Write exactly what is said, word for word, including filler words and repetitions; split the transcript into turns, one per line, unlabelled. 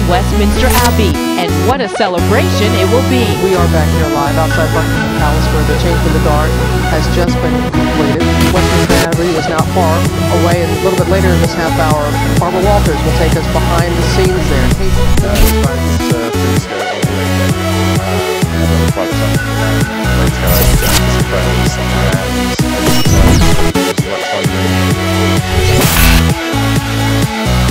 Westminster Abbey, and what a celebration it will be.
We are back here live outside Buckingham Palace where the change of the guard has just been completed. Westminster Abbey is not far away, and a little bit later in this half hour, Barbara Walters will take us behind the scenes there.
Uh,